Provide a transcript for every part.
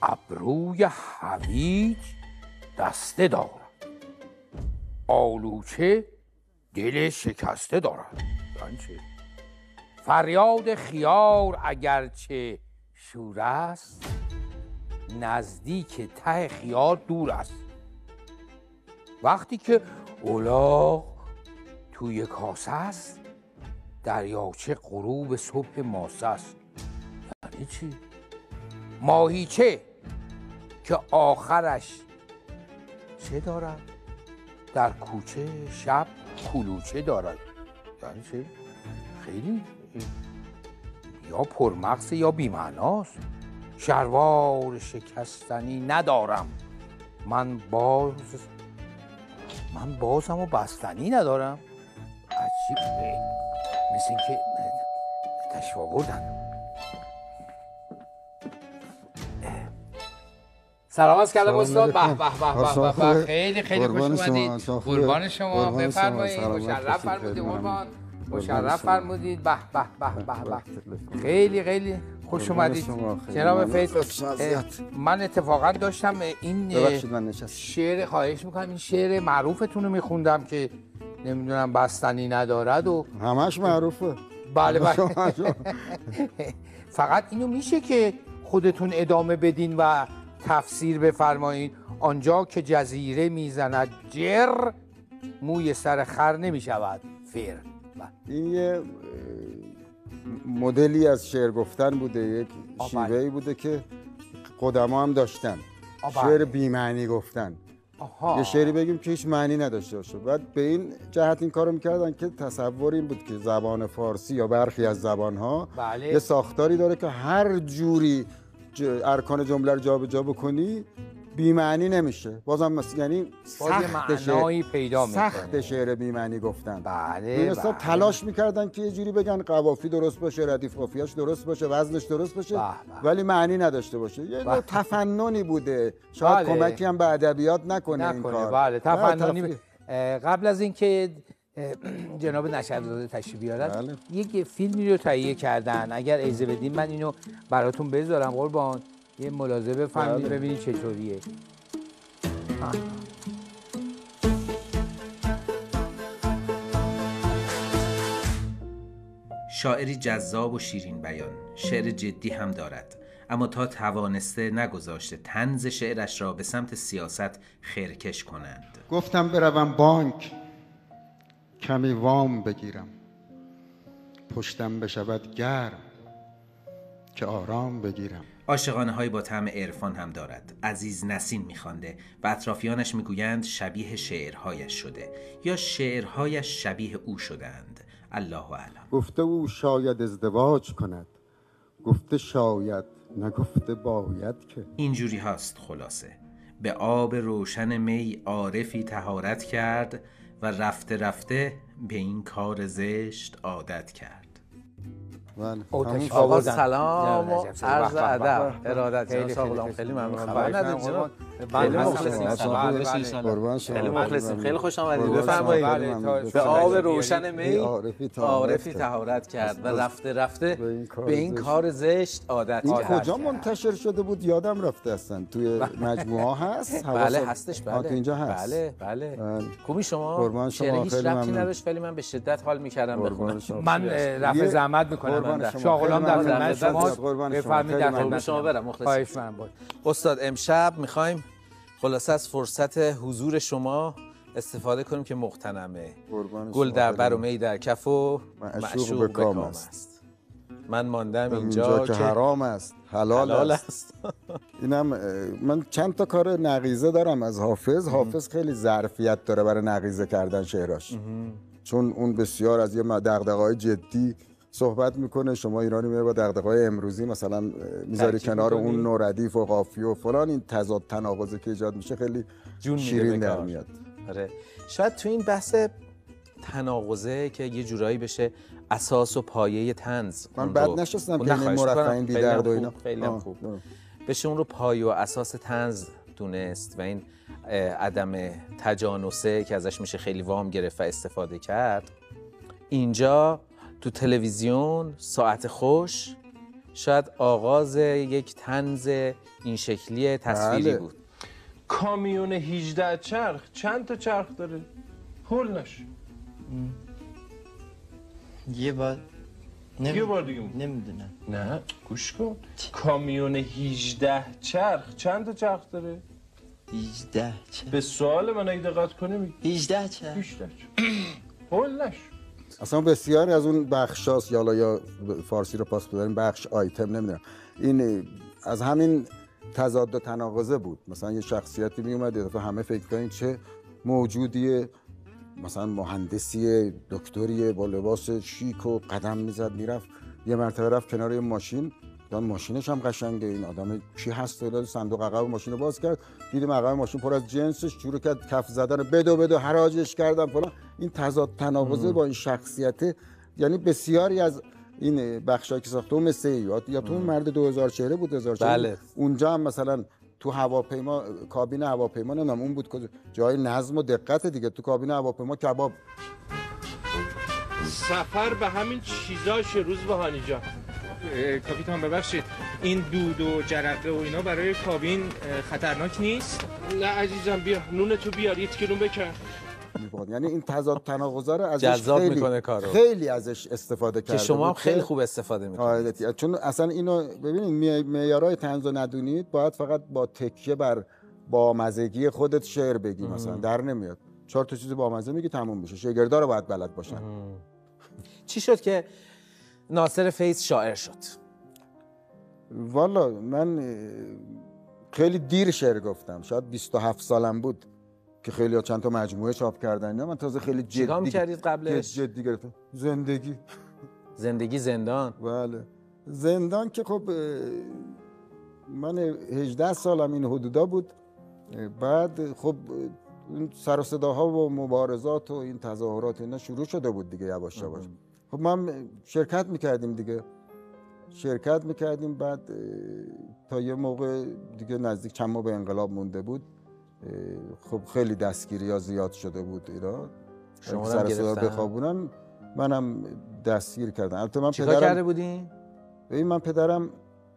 ابروی هویج دسته دارد، آلوچه دل شکسته دارد. یعنی چه؟ فریاد خیار اگرچه شور است، نزدیک ته خیار دور است. وقتی که الاغ توی کاسه است، دریاچه غروب صبح ماسه است. یعنی چی؟ ماهیچه که آخرش چه دارد؟ در کوچه شب کلوچه دارد. یعنی چی؟ خیلی یا پرمغز یا بی‌معناست. شلوار شکستنی ندارم، من بازم و بستنی ندارم. عجیبه، مثل این که تشریف آوردن. سلام از کلم استاد. به به به به، خیلی خیلی خوش اومدید. قربان شما، بفرمایید. مشرف فرمودید قربان، مشرف فرمودید. به به به به، خیلی خیلی خوش اومدید جناب فیض. من اتفاقا داشتم این شعر، خواهش میکنم، این شعر معروفتون رو میخوندم که نمیدونم بستنی ندارد و همش معروفه. بله بله. فقط اینو میشه که خودتون ادامه بدین و تفسیر بفرمایید. آنجا که جزیره میزند جر، موی سر خر نمیشود فر. این یه مدلی از شعر گفتن بوده، یک شیوهی بوده که قدما هم داشتن. شعر بی‌معنی گفتن. یه شعری بگیم که هیچ معنی نداشته باشه. بعد به این جهت این کارو میکردن که تصور این بود که زبان فارسی یا برخی از زبانها یه ساختاری داره که هر جوری ارکان جمله رو جابجا بکنی بی‌معنی نمیشه. بازم یعنی سخت شعر بی‌معنی گفتن. بله. تلاش میکردن که یه جوری بگن قوافی درست باشه، ردیف قافیه‌اش درست باشه، وزنش درست باشه، ولی معنی نداشته باشه. یه نوع تفننی بوده. شاید کمکی هم به ادبیات نکنه این کار. بله، تفننی. قبل از اینکه جناب نشرزاده تشریف بیارن، یک فیلمی رو تهیه کردن. اگر اجازه بدین من اینو براتون بذارم قربان، یه ملاحظه بفرمایید ببینید چطوریه. شاعری جذاب و شیرین بیان، شعر جدی هم دارد، اما تا توانسته نگذاشته طنز شعرش را به سمت سیاست خرکش کنند. گفتم بروم بانک کمی وام بگیرم، پشتم بشود گرم که آرام بگیرم. عاشقانه های با طعم عرفان هم دارد. عزیز نسیم میخوانده و اطرافیانش میگویند شبیه شعرهایش شده یا شعرهایش شبیه او شدند. الله اعلم. گفته او شاید ازدواج کند، گفته شاید، نگفته باید که. اینجوری هاست خلاصه. به آب روشن می عارفی طهارت کرد و رفته رفته به این کار زشت عادت کرد. آقا سلام و عرض ادب ارادت. خیلی ممنون. خبر ندید جناب. خیلی مخلصیم. خیلی مخلصیم. خیلی خوش آمدید. بفرمایید. به آب روشن می عارفی طهارت کرد و رفته رفته به این کار زشت عادت کرد. این کجا منتشر شده بود یادم رفته اصلا. توی مجموعه هست؟ بله هستش. بله اینجا هست. بله. خوبی شما؟ شعر هیچ ربطی نداشت ولی من به شدت حال می‌کردم بخونم. من رفع زحمت می‌کنم. شاغلام در خدمت شماست. بفرمایید در خدمت شما برم. مخلص. استاد امشب می‌خوایم خلاصه از فرصت حضور شما استفاده کنیم که مغتنمه. گل در بر و می در کف و معشوق به کام است. من ماندم اینجا که حرام است حلال است. اینم من چند تا کار نقیضه دارم از حافظ. حافظ خیلی ظرفیت داره برای نقیضه کردن شعراش، چون اون بسیار از یه دغدغه‌های جدی صحبت میکنه. شما ایرانی میای با دغدغه‌های امروزی مثلا میذاری کنار اون نوع ردیف و قافیه و فلان، این تضاد تناقضی که ایجاد میشه خیلی شیرین در میاد. آره شاید تو این بحث تناقضه که یه جورایی بشه اساس و پایه طنز، من بد نشستم که این مرفعین بی درد و اینا خیلی خوب بشه اون رو پایه و اساس طنز دونست و این عدم تجانسه که ازش میشه خیلی وام گرفت و استفاده کرد. اینجا تو تلویزیون ساعت خوش شاید آغاز یک طنز این شکلی تصویری بود. کامیون 18 چرخ چند تا چرخ داره؟ هول نشه. یه بار دیگه نمیدونم. نه گوش کن. کامیون 18 چرخ چند تا چرخ داره؟ 18 چرخ. به سوال من اگه دقت کنی میگی 18 چرخ. 18 چرخ. هول نشه. اصلا بسیاری از اون بخشاست یا فارسی رو پاس بداریم بخش آیتم نمیدونم. این از همین تضاد و تناقضه بود. مثلا یه شخصیتی می اومد یه دفعه همه فکر کنین چه موجودیه، مثلا مهندسی دکتریه با لباس شیک و قدم میزد میرفت، یه مرتبه رفت کنار یه ماشین، ماشینش هم قشنگه، این آدم کی هست؟ صندوق عقب ماشین رو باز کرد، دیدیم عقب ماشین پر از جنسش، شروع کرد کف زدن، بدو حراجش کردن فلان. این تضاد تناقضه با این شخصیت، یعنی بسیاری از این بخشایی که ساخته مثل یا تو مرد 2000 چهره بود 2000 چهره بله. اونجا هم مثلا تو هواپیما کابین هواپیما نمیدونم اون بود که جای نظم و دقت دیگه، تو کابین هواپیما کباب. سفر به همین چیزاش روز بهانی جان. کاپیتان ببخشید این دود و جرقه و اینا برای کابین خطرناک نیست؟ نه عزیزم بیا نون تو بیار یه تیکه نون بکن. یعنی این تضاد تناقضا رو ازش جذاب میکنه کارو، خیلی ازش استفاده کرده که شما هم خیلی خوب استفاده میکنید. چون اصلا اینو ببینید معیارهای طنز و ندونید باید فقط با تکیه بر بامزگی خودت شعر بگی، مثلا در نمیاد 4 تا چیز بامزه میگی تموم میشه. شاگردا رو باید بلد باشن. چی شد که ناصر فیض شاعر شد؟ والا من خیلی دیر شعر گفتم، شاید 27 سالم بود که خیلی ها چند تا مجموعه چاپ کردن. من تازه خیلی جدی چیکار می‌کردید قبلش؟ جدی گرفتم. زندگی زندان. بله زندان که خب من 18 سالم این حدودا بود. بعد خب این سر و صداها و مبارزات و این تظاهرات اینا شروع شده بود دیگه یواش یواش. خب ما شرکت میکردیم دیگه، بعد تا یه موقع دیگه نزدیک چند ماه به انقلاب مونده بود. خب خیلی دستگیری‌ها زیاد شده بود ایران. شما رو گرفتن بخوابونن منم دستگیر کردن. البته من چیکار کرده بودین؟ من پدرم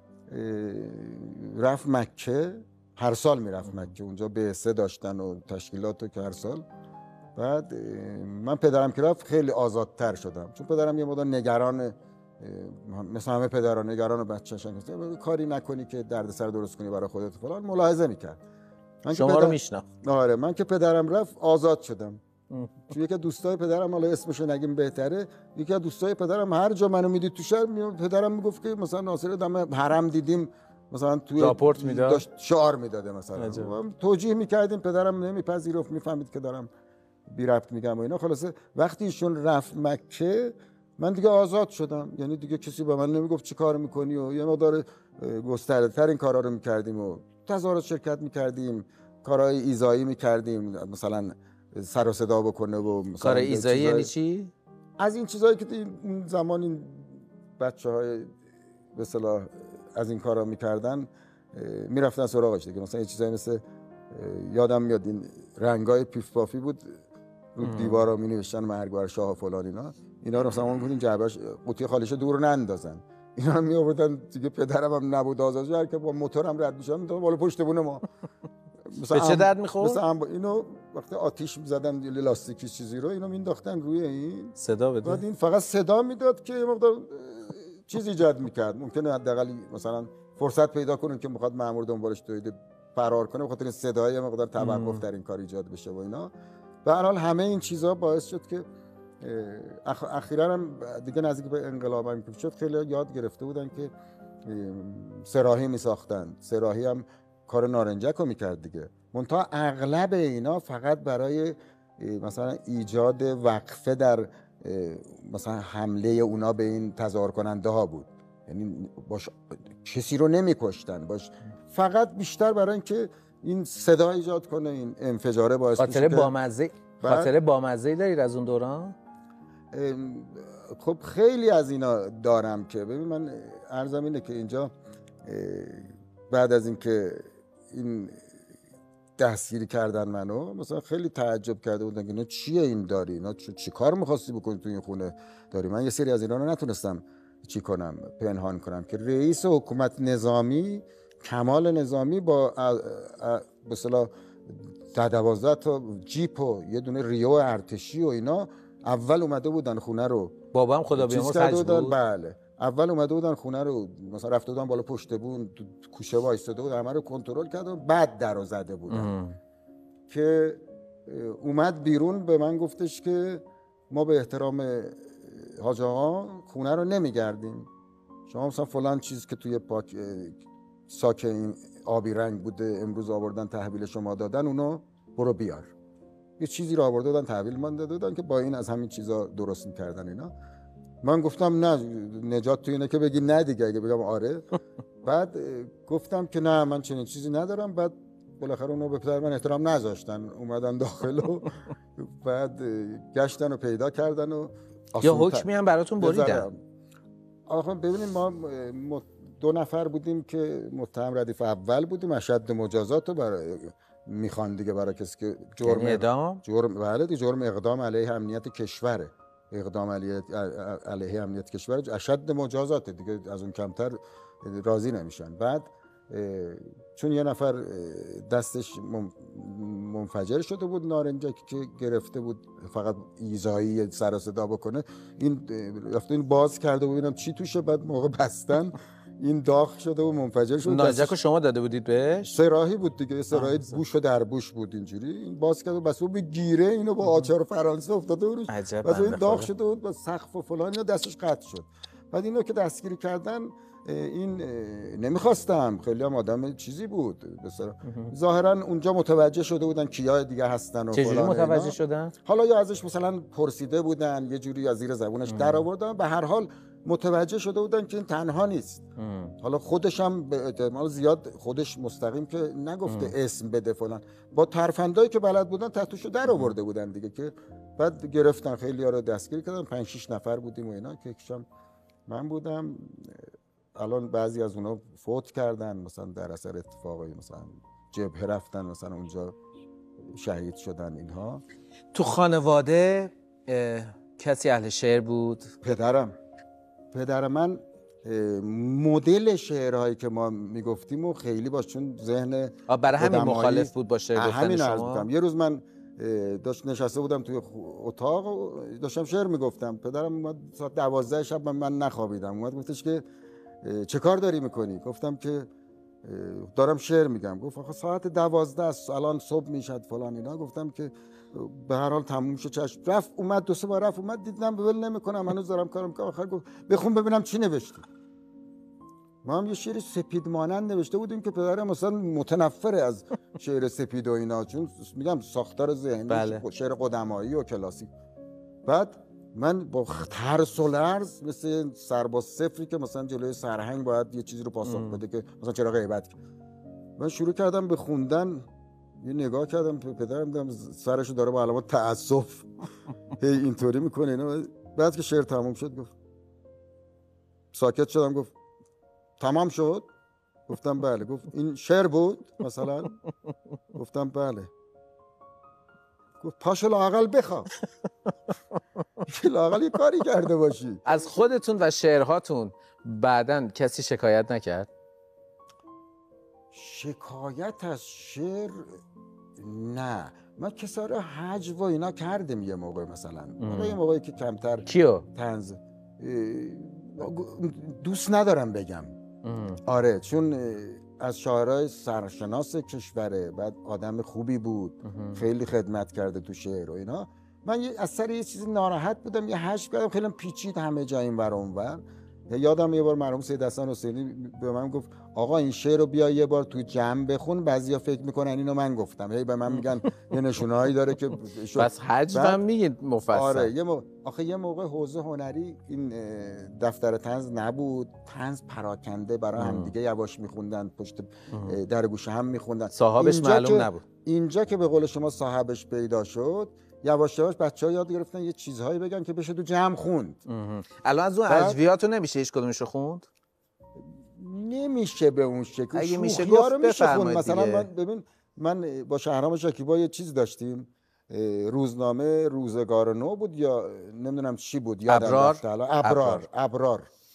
رفت مکه، هر سال میرفت مکه، اونجا بعثه داشتن و تشکیلاتو که هر سال. بعد من پدرم که رفت خیلی آزادتر شدم، چون پدرم یه مقدار نگران، مثل همه پدران نگران بچه‌شان، کاری نکنی که دردسر درست کنی برای خودت فلان، ملاحظه میکرد. شما رو میشناخت. آره من که پدرم رفت آزاد شدم. چون یکی از دوستای پدرم، حالا اسمشو نگیم بهتره، یکی از دوستای پدرم هر جا منو میدید تو شهر پدرم میگفت که مثلا ناصر دم حرم دیدیم، مثلا توی راپورت میداد، داشت شعار میداده، مثلا توجیه میکردیم، پدرم نمیپذیرفت، میفهمید که دارم بی ربط میگم و اینا. خلاصه وقتی ایشون رفت مکه من دیگه آزاد شدم، یعنی دیگه کسی به من نمیگفت چی کار میکنی و یه مقدار گسترده‌تر این کارا رو میکردیم و تظاهرات شرکت میکردیم، کارهای ایذایی میکردیم، مثلا سر و صدا بکنه و کار ایذایی یعنی چی؟ از این چیزایی که این زمان این بچه‌های به اصطلاح از این کارا میکردن میرفتن سراغش دیگه. مثلا یه چیزایی مثل یادم میاد این رنگای پیف پافی بود رو دیوارا می نوشتن مرگبر شاه فلان اینا رو مثلا اون بودین جعبهش قوطی خالیش دور نندازن، اینا رو می آوردن دیگه. پدرم هم نبود آزادی، هر که با موتورم رد میشم میدادم بالا پشت بونه ما. به چه درد میخورد؟ مثلا اینو وقتی آتیش می‌زدن لاستیکی چیزی رو اینو مینداختن روی این صدا بده، بعد این فقط صدا میداد که یه مقدار چیز ایجاد میکرد. ممکنه حداقل مثلا فرصت پیدا کنن که میخواد مأمور دنبالش دویده فرار کنه، بخاطر صدای یه مقدار توقف در این کار ایجاد بشه و اینا. به هر حال همه این چیزا باعث شد که اخیراً هم دیگه نزدیک به انقلاب هم شد خیلی یاد گرفته بودن که سراحی میساختن. سراحی هم کار نارنجک رو میکرد دیگه، منتها اغلب اینا فقط برای مثلا ایجاد وقفه در مثلا حمله اونا به این تظاهر کننده ها بود. یعنی باش کسی رو نمیکشتن، باش فقط بیشتر برای اینکه این صدا ایجاد کنه، این انفجاره باعث بشه. خاطره بامزه‌ای دارید از اون دوران؟ خب خیلی از اینا دارم که ببین من عرضم اینه که اینجا بعد از اینکه این دستگیری کردن منو، مثلا خیلی تعجب کرده بودن که اینا چیه این داری، اینا چی کار می‌خواستی بکنی تو این خونه داری. من یه سری از اینا رو نتونستم چی کنم، پنهان کنم که رئیس حکومت نظامی کمال نظامی با به اصطلاح 12 تا جیپ و یه دونه ریو ارتشی و اینا اول اومده بودن خونه رو. بابا هم خدا بیامرز حج بود. بله اول اومده بودن خونه رو مثلا رفته بودن بالا پشت بون کوشه وایساده بود همه رو کنترل کرد و بعد درو زده بودن که اومد بیرون به من گفتش که ما به احترام حاج آقا خونه رو نمیگردیم، شما مثلا فلان چیز که توی ساک این آبی رنگ بوده امروز آوردن تحویل شما دادن اونو برو بیار. یه چیزی رو آورده دادن تحویل من دادن که با این از همین چیزا درست می‌کردن اینا. من گفتم نه نجات تو اینه که بگی نه دیگه، اگه بگم آره. بعد گفتم که نه من چنین چیزی ندارم. بعد بالاخره اونو به پدر من احترام نذاشتن، اومدن داخل و بعد گشتن و پیدا کردن و یا حکمی هم براتون بریدن. آخه ببینیم ما 2 نفر بودیم که متهم ردیف اول بودیم، اشد مجازات رو برای میخوان دیگه برای کسی که جرم اعدام، جرم اقدام علیه امنیت کشوره، اقدام علیه امنیت کشور اشد مجازات دیگه، از اون کمتر راضی نمیشن. بعد چون یه نفر دستش منفجر شده بود نارنجک که گرفته بود فقط ایذایی سر و صدا بکنه، این رفته این باز کرده بود ببینم چی توشه، بعد موقع بستن این داغ شده و منفجر شد. نارنجک رو شما داده بودید بهش؟ سراحی بود دیگه، سراحی بوش و دربوش بود اینجوری، این باز کرد و بس به گیره اینو با آچار فرانسه افتاده بود بعد این داغ شده بود با سقف و فلان دستش قطع شد. بعد اینو که دستگیری کردن این نمیخواستم، خیلی هم آدم چیزی بود بسیار ظاهرا اونجا متوجه شده بودن کیا دیگه هستن و فلان. چجوری متوجه شدن؟ حالا یا ازش مثلا پرسیده بودن یه جوری از زیر زبونش در آوردن، به هر حال متوجه شده بودن که این تنها نیست. حالا خودش هم به احتمال زیاد خودش مستقیم که نگفته اسم بده فلان، با ترفندایی که بلد بودن تحتشو در آورده بودن دیگه، که بعد گرفتن خیلی‌ها رو دستگیر کردن. 5-6 نفر بودیم و اینا که یکیشم من بودم. الان بعضی از اونا فوت کردن مثلا در اثر اتفاقی، مثلا جبهه رفتن مثلا اونجا شهید شدن اینها. تو خانواده کسی اهل شعر بود؟ پدر من مدل شعرهایی که ما میگفتیم و خیلی باش، چون ذهن برای همین مخالف بود با شعر گفتن شما. یه روز من نشسته بودم توی اتاق و داشتم شعر میگفتم، پدرم اومد ساعت 12 شب من نخوابیدم، اومد گفتش که چه کار داری میکنی؟ گفتم که دارم شعر میگم. گفت آخه ساعت 12 است الان صبح میشد فلان اینا. گفتم که به هر حال تموم شد. چشم. رفت اومد 2-3 بار رفت اومد، دیدم ول نمیکنم هنوز دارم کارم میکنم. آخر گفت بخون ببینم چی نوشتی. ما هم یه شعر سپید مانند نوشته بودیم که پدرم مثلا متنفره از شعر سپید و اینا، چون میگم ساختار ذهنی شعر قدمایی و کلاسیک. بعد من با ترس و لرز مثل سرباز صفری که مثلا جلوی سرهنگ باید یه چیزی رو پاسخ بده که مثلا چرا غیبت کرد، من شروع کردم به خوندن. یه نگاه کردم پدرم دیدم سرشو داره با علامت تأسف هی اینطوری میکنه اینا. بعد که شعر تموم شد گفت ساکت شدم. گفت تمام شد؟ گفتم بله. گفت این شعر بود مثلا؟ گفتم بله. گفت پاشو لااقل بخواب. لااقل یه کاری کرده باشی. از خودتون و شعرهاتون بعدن کسی شکایت نکرد؟ شکایت از شعر نه. من کساره حج و اینا کردم یه موقع، مثلا یه موقعی که کمتر کیو؟ طنز دوست ندارم بگم. آره چون از شاعرای سرشناس کشوره، بعد آدم خوبی بود، خیلی خدمت کرده تو شعر و اینا. من از سر یه چیزی ناراحت بودم، یه حشر کردم خیلی پیچید همه جا این ور اون ور. یادم یه بار مرحوم سید حسن حسینی به من گفت آقا این شعر رو بیا یه بار تو جمع بخون، بعضیا فکر میکنن اینو من گفتم. هی به من میگن یه نشونهایی داره که بس حج هم میگید مفصل. آره آخه یه موقع حوزه هنری این دفتر طنز نبود، طنز پراکنده برای هم دیگه یواش میخوندن، پشت در گوشه هم میخوندن، صاحبش معلوم نبود. اینجا که به قول شما صاحبش پیدا شد، یواش یواش بچه‌ها یاد گرفتن یه چیزهایی بگن که بشه تو جمع خوند. الان از اون ادویاتو نمیشه هیچ کدومشو خوند؟ نمیشه به اون شکل. اگه میشه گفت بفرمایید. مثلا من با شهرام شکیبا یه چیز داشتیم، روزنامه روزگار نو بود یا نمیدونم چی بود، یادم رفته الان. ابرار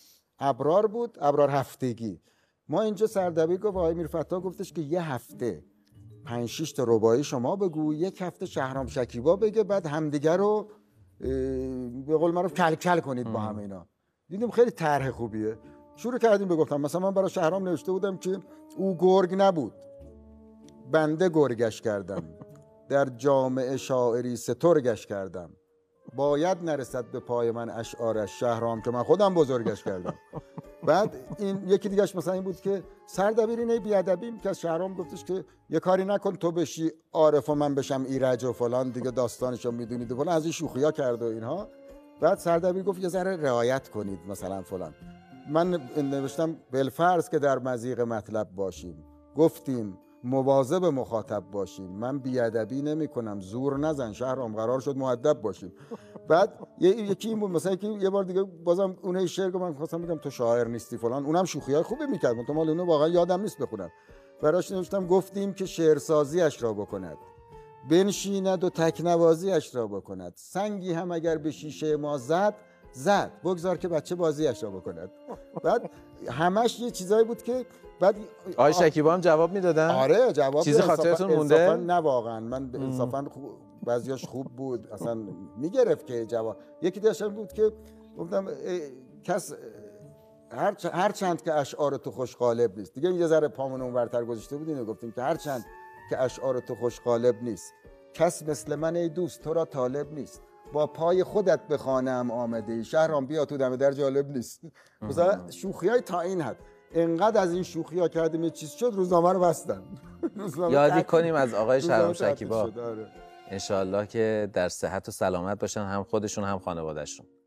ابرار بود، ابرار هفتگی. ما اینجا سردبیر گفت آقای میرفتاح گفتش که یه هفته 5-6 تا رباعی شما بگو، یک هفته شهرام شکیبا بگه، بعد همدیگه رو به قول معروف کلکل کنید با هم. اینا دیدیم خیلی طرح خوبیه. شروع کردیم بگفتم. مثلا من برای شهرام نوشته بودم که او گرگ نبود، بنده گرگش کردم، در جامعه شاعری سترگش کردم، باید نرسد به پای من اشعارش، شهرام که من خودم بزرگش کردم. بعد این یکی دیگهش مثلا این بود که سردبیر اینه بیادبی که از شهرام گفتش که یه کاری نکن تو بشی عارف و من بشم ایرج و فلان دیگه، داستانشو میدونید و فلان، از این شوخی‌ها کرد و اینها. بعد سردبیر گفت یه ذره رعایت کنید مثلا فلان. من نوشتم بالفرض که در مضیق مطلب باشیم، گفتیم مواظب مخاطب باشیم، من بیادبی نمی کنم، زور نزن شهرام، قرار شد مؤدب باشیم. بعد یکی این بود مثلا که یه بار دیگه بازم اون شعر گفت من خواستم بگم تو شاعر نیستی فلان، اونم شوخیای خوبی میکرد، من مال اونو واقعا یادم نیست بخونم. براش نوشتم گفتیم که شعرسازیش را بکند، بنشیند و تکنوازیش را بکند، سنگی هم اگر به شیشه ما زد بگذار که بچه بازیش را بکند. بعد همش یه چیزایی بود که بعد آقای شکیبا هم جواب میدادن؟ آره جواب. چیز خاطرتون مونده؟ نه واقعا من انصافا بعضیاش خوب بود، اصلا میگرفت که جواب. یکی دیگه بود که گفتم کس هر چند که اشعار تو خوش غالب نیست، دیگه یه ذره پامون اونورتر گذاشته بودیم، گفتیم که هر چند که اشعار تو خوش غالب نیست، کس مثل من ای دوست تو را طالب نیست، با پای خودت بخوانم آمده ای، شهرام بیا تو دم در جالب نیست. مثلا شوخیای تا این حد. انقدر از این شوخی‌ها کردیم یه چیز شد روزنامه رو بستن. یادی کنیم از آقای شهرام شکیبا. انشالله که در صحت و سلامت باشن، هم خودشون هم خانوادهشون.